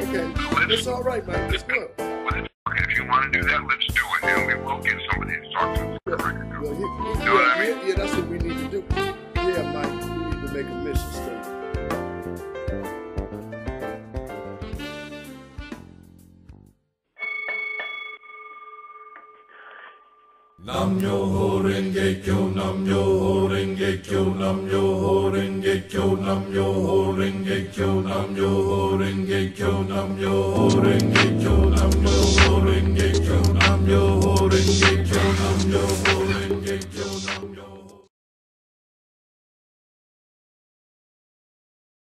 Okay. It's all right, man. It's good. If you want to do that, let's do it, and we will get somebody to talk to us. Well, You know what I mean? yeah, that's what we need to do. Yeah, Mike, we need to make a mission statement. Nam yo ho renge kyo, nam yo ho renge kyo, nam yo ho renge kyo, nam yo ho renge kyo, nam yo ho renge kyo, nam yo ho renge kyo.